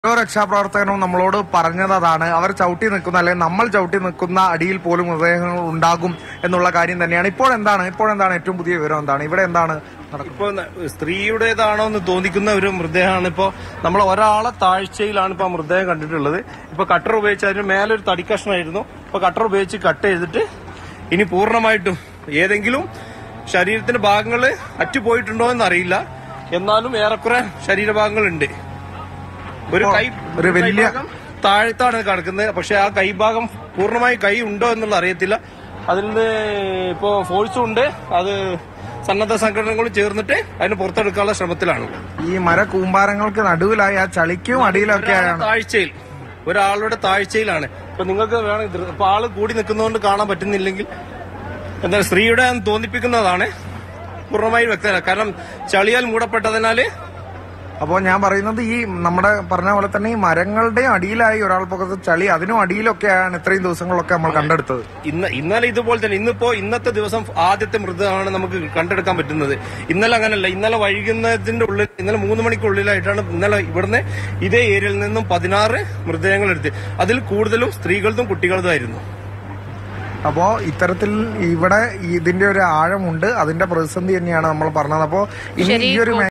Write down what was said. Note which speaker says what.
Speaker 1: ഓരോ രക്ഷാപ്രവർത്തകനും നമ്മളോട് പറഞ്ഞതാണ് അവർ ചവിട്ടി നിൽക്കുന്ന അല്ലെങ്കിൽ നമ്മൾ ചവിട്ടി നിൽക്കുന്ന അടിയിൽ പോലും മൃതദേഹങ്ങൾ ഉണ്ടാകും എന്നുള്ള കാര്യം തന്നെയാണ്. ഇപ്പോഴെന്താണ് ഏറ്റവും പുതിയ വിവരം എന്താണ്? ഇവിടെ എന്താണ്
Speaker 2: ഇപ്പൊ സ്ത്രീയുടേതാണോ എന്ന് തോന്നിക്കുന്ന ഒരു മൃതദേഹമാണ്. ഇപ്പോ നമ്മൾ ഒരാളെ താഴ്ചയിലാണ് ഇപ്പൊ മൃതദേഹം കണ്ടിട്ടുള്ളത്. ഇപ്പൊ കട്ടർ ഉപയോഗിച്ച് അതിന് മേലൊരു തടിക്കഷ്ണമായിരുന്നു. ഇപ്പൊ കട്ടർ ഉപയോഗിച്ച് കട്ട് ചെയ്തിട്ട് ഇനി പൂർണ്ണമായിട്ടും ഏതെങ്കിലും ശരീരത്തിന്റെ ഭാഗങ്ങൾ അറ്റുപോയിട്ടുണ്ടോ എന്നറിയില്ല. എന്നാലും ഏറെക്കുറെ ശരീരഭാഗങ്ങളുണ്ട്. ഒരു വലിയ താഴത്താണ് കിടക്കുന്നത്. പക്ഷെ ആ കൈഭാഗം പൂർണ്ണമായി കൈ ഉണ്ടോ എന്നുള്ള അറിയത്തില്ല. അതിൽ നിന്ന് ഇപ്പോ ഫോഴ്സും ഉണ്ട്. അത് സന്നദ്ധ സംഘടനകൾ ചേർന്നിട്ട് അതിന് പുറത്തെടുക്കാനുള്ള ശ്രമത്തിലാണ്.
Speaker 1: ഈ മരകൂമ്പാരങ്ങൾക്ക് നടുവിലായി ആ ചളിക്കും അടിയിലൊക്കെയാണ്
Speaker 2: താഴ്ചയിൽ ഒരാളുടെ താഴ്ചയിലാണ്. ഇപ്പൊ നിങ്ങൾക്ക് വേണം ഇപ്പൊ ആള് കൂടി നിൽക്കുന്നതുകൊണ്ട് കാണാൻ പറ്റുന്നില്ലെങ്കിൽ എന്താ സ്ത്രീയുടെ തോന്നിപ്പിക്കുന്നതാണ്. പൂർണ്ണമായി വ്യക്തമല്ല. കാരണം ചളിയാൽ മൂടപ്പെട്ടതിനാല്.
Speaker 1: അപ്പോൾ ഞാൻ പറയുന്നത് ഈ നമ്മുടെ പറഞ്ഞ പോലെ തന്നെ ഈ മരങ്ങളുടെ അടിയിലായി ഒരാൾ പുറത്ത് ചളി അതിനും അടിയിലൊക്കെയാണ് ഇത്രയും ദിവസങ്ങളൊക്കെ നമ്മൾ കണ്ടെടുത്തത്.
Speaker 2: ഇന്നലെ ഇതുപോലെ തന്നെ ഇന്നത്തെ ദിവസം ആദ്യത്തെ മൃതദേഹമാണ് നമുക്ക് കണ്ടെടുക്കാൻ പറ്റുന്നത്. ഇന്നലെ അങ്ങനല്ല. ഇന്നലെ വൈകുന്നതിന്റെ ഉള്ളിൽ ഇന്നലെ 3 മണിക്കുള്ളിലായിട്ടാണ് ഇന്നലെ ഇവിടുന്ന് ഇതേ ഏരിയയിൽ നിന്നും 16 മൃതദേഹങ്ങൾ എടുത്ത്. അതിൽ കൂടുതലും സ്ത്രീകളതും കുട്ടികളതുമായിരുന്നു.
Speaker 1: അപ്പോ ഇത്തരത്തിൽ ഇവിടെ ഇതിന്റെ ഒരു ആഴമുണ്ട്. അതിന്റെ പ്രതിസന്ധി തന്നെയാണ് നമ്മൾ പറഞ്ഞത്. അപ്പോ ഇനി ഈ ഒരു